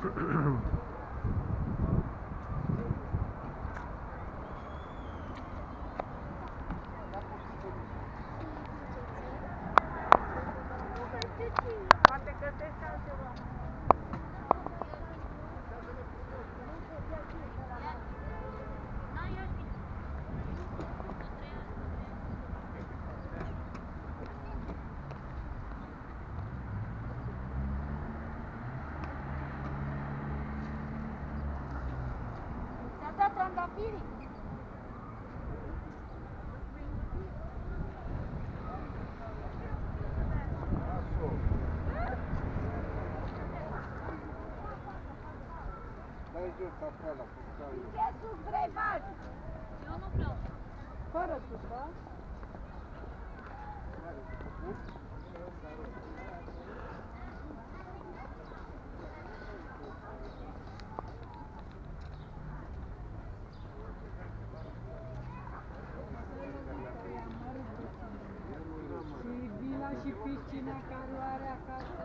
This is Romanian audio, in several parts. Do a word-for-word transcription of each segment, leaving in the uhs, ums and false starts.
Poate găsești altceva. Ți-a dat trandafirii? Dai jos acolo, cu caiul. Ce sus vrei faci? Eu nu vreau. Fără sus, da? Și vila și piscina care o are acasă.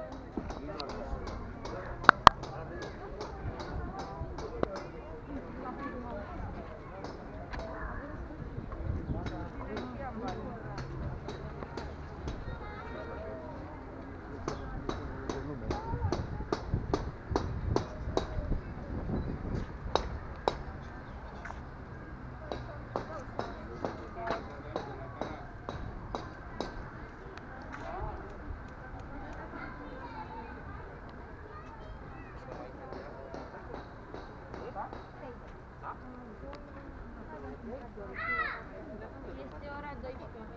Este ora douăsprezece.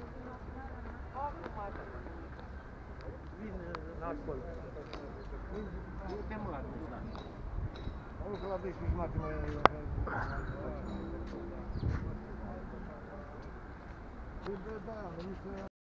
Vine acolo. Uite-mă la deci. Auzi că la deci și jumătate mai... Păi da, da,